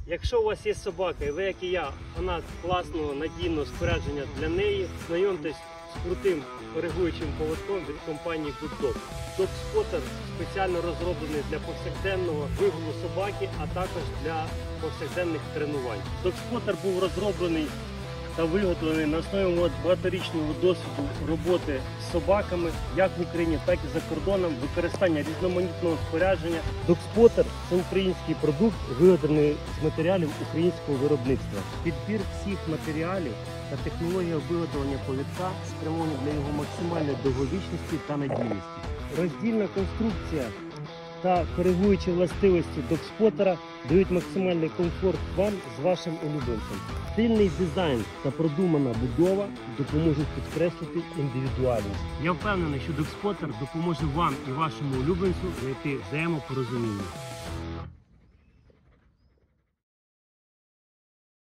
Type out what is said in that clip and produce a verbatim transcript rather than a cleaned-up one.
Якщо у вас є собака, і ви, як і я, фанат класного, надійного спорядження для неї, знайомтесь з крутим коригуючим поводком від компанії Good Dog. Dog Spotter спеціально розроблений для повсякденного вигулу собаки, а також для повсякденних тренувань. Dog Spotter був розроблений та виготовлений на основі багаторічного досвіду роботи з собаками, як в Україні, так і за кордоном, використання різноманітного спорядження. Dog Spotter – це український продукт, виготовлений з матеріалів українського виробництва. Підбір всіх матеріалів та технологія виготовлення повідка спрямовані для його максимальної довговічності та надійності. Роздільна конструкція та коригуючі властивості Dog Spotter дають максимальний комфорт вам з вашим улюбленцем. Стильний дизайн та продумана будова допоможуть підкреслити індивідуальність. Я впевнений, що Dog Spotter допоможе вам і вашому улюбленцю знайти взаємопорозуміння.